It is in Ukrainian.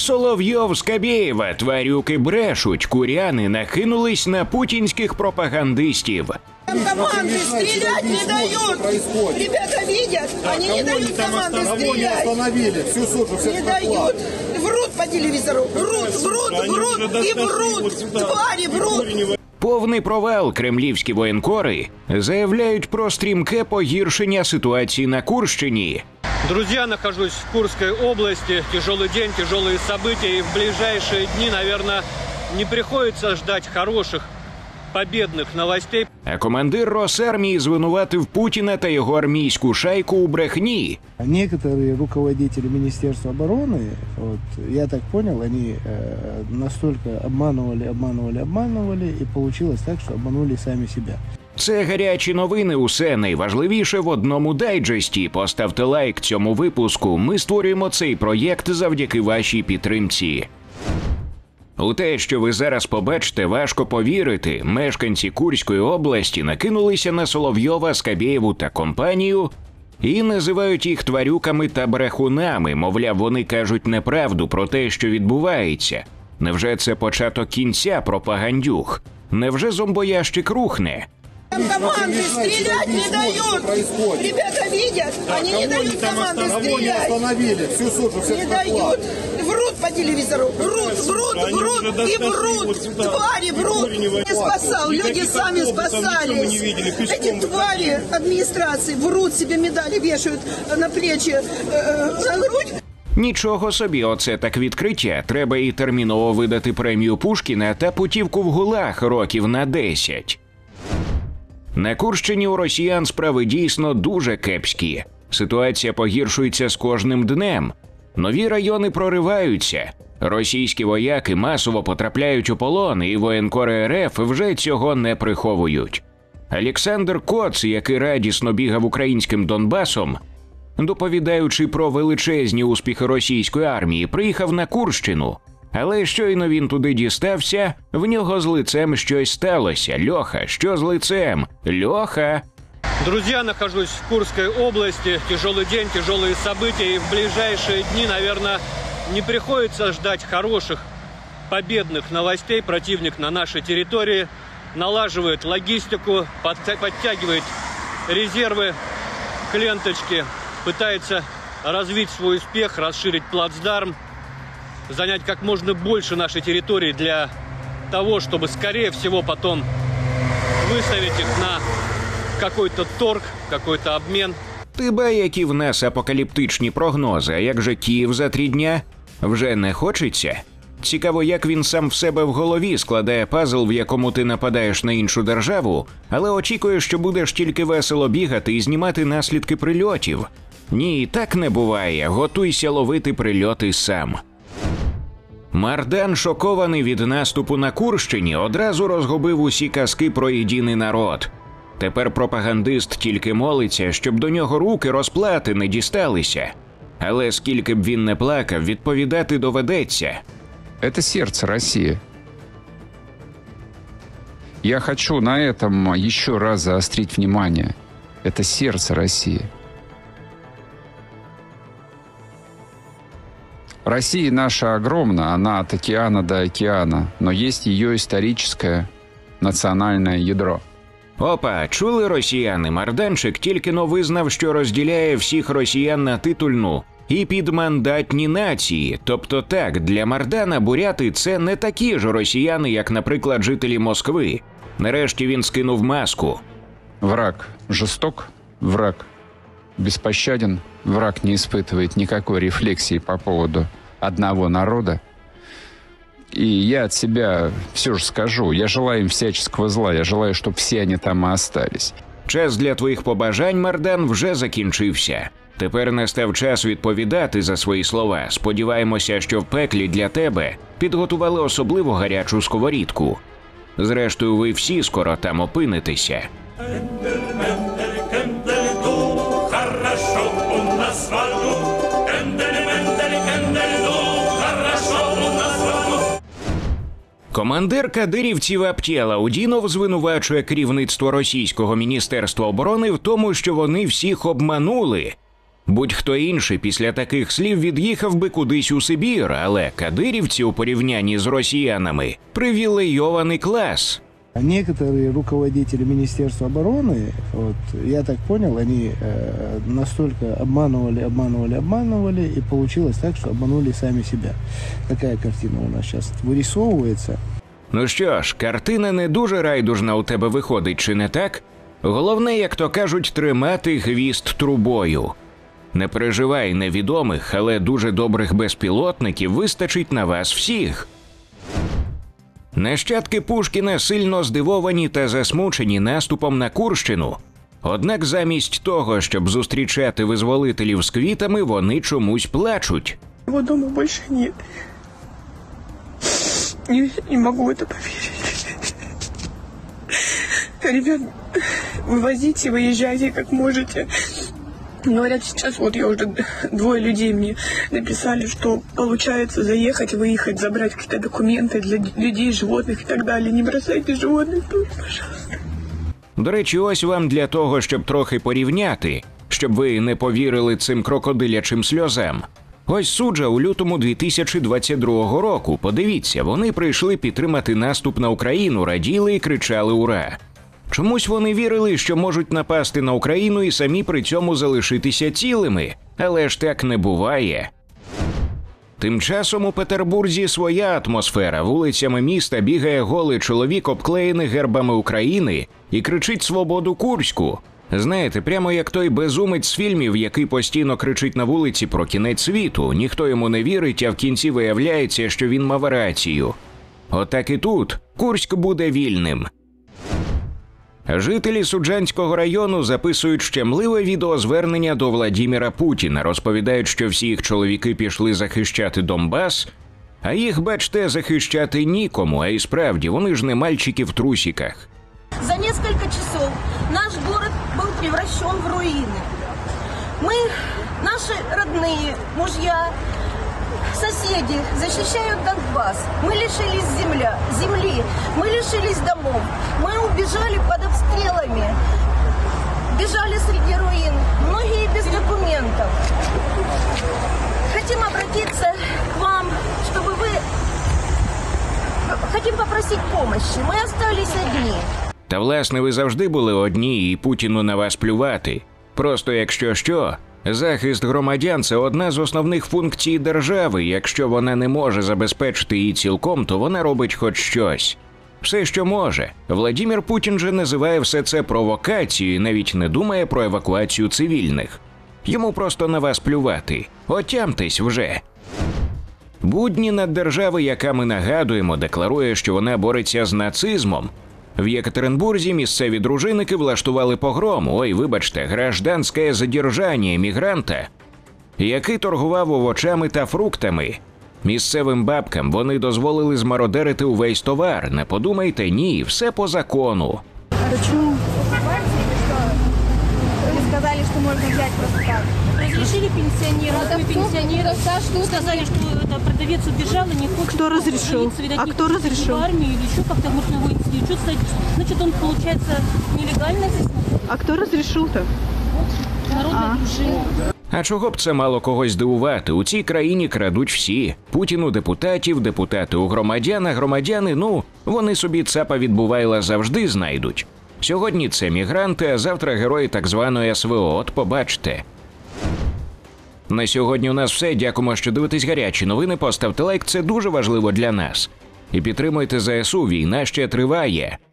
Соловйов, Скабєєва, тварюки брешуть, куряни накинулись на путінських пропагандистів. Команды стрелять не дают. Ребята видят, они не дают команды стрелять. Не дают. Врут по телевизору. Врут и врут. Твари врут. Повний провал. Кремлівські воєнкори заявляють про стрімке погіршення ситуації на Курщині. Друзья, нахожусь в Курской области. Тяжелый день, тяжелые события. И в ближайшие дни, наверное, не приходится ждать хороших победных новостей. А командир Росармії звинуватив Путіна та його армійську шайку у брехні. Некоторые руководители Министерства обороны, вот, я так понял, они настолько обманывали, и получилось так, что обманули сами себя. Це гарячі новини, усе найважливіше в одному дайджесті. Поставте лайк цьому випуску. Ми створюємо цей проєкт завдяки вашій підтримці. У те, що ви зараз побачите, важко повірити. Мешканці Курської області накинулися на Соловйова, Скабєєву та компанію і називають їх тварюками та брехунами. Мовляв, вони кажуть неправду про те, що відбувається. Невже це початок кінця пропагандюх? Невже зомбоящик рухне? Команды стрелять не дают. Ребята видят, они не дают команды стрелять. Не дают. Врут по телевизору. Врут и врут. Твари врут. Не спасал, люди сами спасались. Эти твари администрации врут, себе медали вешают на плечи, на грудь. Нічого собі, оце так відкриття. Треба і терміново видати премію Пушкіна та путівку в ГУЛАГ років на 10. На Курщині у росіян справи дійсно дуже кепські. Ситуація погіршується з кожним днем. Нові райони прориваються. Російські вояки масово потрапляють у полон, і воєнкори РФ вже цього не приховують. Олександр Коц, який радісно бігав українським Донбасом, доповідаючи про величезні успіхи російської армії, приїхав на Курщину. Але щойно він туди дістався, в нього з лицем щось сталося. Льоха, що з лицем? Льоха! Друзья, нахожусь в Курской области. Тяжелый день, тяжелые события. И в ближайшие дни, наверное, не приходится ждать хороших победных новостей. Противник на нашей территории налаживает логистику, подтягивает резервы к ленточке, пытается развить свой успех, расширить плацдарм, занять как можно больше нашей территории для того, чтобы, скорее всего, потом выставить их на какой-то торг, какой-то обмен. Тебе, які в нас апокаліптичні прогнози, а як же Київ за 3 дня? Вже не хочеться? Цікаво, як він сам в себе в голові складає пазл, в якому ти нападаєш на іншу державу, але очікуєш, що будеш тільки весело бігати і знімати наслідки прильотів. Ні, так не буває. Готуйся ловити прильоти сам. Мардан, шокований від наступу на Курщині, одразу розгубив усі казки про єдиний народ. Тепер пропагандист тільки молиться, щоб до нього руки розплати не дісталися. Але скільки б він не плакав, відповідати доведеться. Это сердце России. Я хочу на этом еще раз заострить внимание. Это сердце России. Россия наша огромна, она от океана до океана, но есть ее историческое национальное ядро. Опа, чули росіяни? Марданчик тільки-но визнав, що розділяє всіх росіян на титульну і підмандатні нації. Тобто так, для Мардана буряти – це не такі ж росіяни, як, наприклад, жителі Москви. Нарешті він скинув маску. Враг жесток, враг беспощаден, враг не испытывает никакой рефлексии по поводу одного народа. И я от себя все же скажу, я желаю им всяческого зла, я желаю, чтобы все они там и остались. Час для твоїх побажань, Мардан, вже закінчився. Тепер настав час відповідати за свої слова. Сподіваємося, що в пеклі для тебе підготували особливо гарячу сковорідку. Зрештою, ви всі скоро там опинитеся. Командир кадирівців Аптєла Удінов звинувачує керівництво російського Міністерства оборони в тому, що вони всіх обманули. Будь-хто інший після таких слів від'їхав би кудись у Сибір, але кадирівці у порівнянні з росіянами – привілейований клас. Некоторые руководители Министерства обороны, вот, я так понял, они настолько обманывали, и получилось так, что обманули сами себя. Такая картина у нас сейчас вырисовывается. Ну що ж, картина не дуже райдужна у тебе виходить, чи не так? Головне, як то кажуть, тримати хвіст трубою. Не переживай, невідомих, але дуже добрих безпілотників вистачить на вас всіх. Нащадки Пушкіна сильно здивовані та засмучені наступом на Курщину. Однак замість того, щоб зустрічати визволителів з квітами, вони чомусь плачуть. Его дома больше нет. Не могу это поверить. Ребят, вывозите, выезжайте как можете. Говорят, сейчас вот я уже 2 людей мне написали, что получается заехать, выехать, забрать какие-то документы для людей, животных и так далее. Не бросайте животных тут, пожалуйста. До речі, ось вам для того, щоб трохи порівняти, щоб ви не повірили цим крокодилячим сльозам. Ось суджа у лютому 2022 року. Подивіться, вони прийшли підтримати наступ на Україну, раділи і кричали «Ура!». Чомусь вони вірили, що можуть напасти на Україну і самі при цьому залишитися цілими. Але ж так не буває. Тим часом у Петербурзі своя атмосфера. Вулицями міста бігає голий чоловік, обклеєний гербами України, і кричить «Свободу Курську!». Знаєте, прямо як той безумець з фільмів, який постійно кричить на вулиці про кінець світу. Ніхто йому не вірить, а в кінці виявляється, що він мав рацію. Отак і тут. Курськ буде вільним. Жителі Суджанського району записують щемливе відеозвернення до Владіміра Путіна. Розповідають, що всі їх чоловіки пішли захищати Донбас, а їх, бачте, захищати нікому. А і справді, вони ж не мальчики в трусиках. За несколько часов наш город был превращен в руины. Мы, наши родные, мужья, соседи защищают Донбасс. Мы лишились земли, мы лишились домов. Мы убежали под обстрелами, бежали среди руин, многие без документов. Хотим обратиться к вам, чтобы вы... Хотим попросить помощи. Мы остались одни. Та власне ви завжди були одні і Путіну на вас плювати. Просто якщо що, захист громадян – це одна з основних функцій держави. Якщо вона не може забезпечити її цілком, то вона робить хоч щось. Все, що може. Владімір Путін же називає все це провокацією і навіть не думає про евакуацію цивільних. Йому просто на вас плювати. Отямтесь вже. Будні наддержави, яка, ми нагадуємо, декларує, що вона бореться з нацизмом. В Єкатеринбурзі місцеві дружинники влаштували погром, гражданське задержання емігранта, який торгував овочами та фруктами. Місцевим бабкам вони дозволили змародерити увесь товар. Не подумайте, ні, все по закону. Почему? Вы сказали, что можно взять просто так. Разрешили пенсионерам, сказали, что это продавец убежал и не хочет. Кто разрешил? Видать, А кто разрешил? В армию или еще как-то может на войне сидеть. Что, кстати, значит, он, получается, нелегально здесь. А кто разрешил-то? Народная дружина. А чого б це мало когось здивувати? У цій країні крадуть всі. Путін у депутатів, депутати у громадян, а громадяни, вони собі цапа від Бувайла завжди знайдуть. Сьогодні це мігранти, а завтра герої так званої СВО, от побачте. На сьогодні у нас все. Дякуємо, що дивитесь гарячі новини. Поставте лайк, це дуже важливо для нас. І підтримуйте ЗСУ, війна ще триває.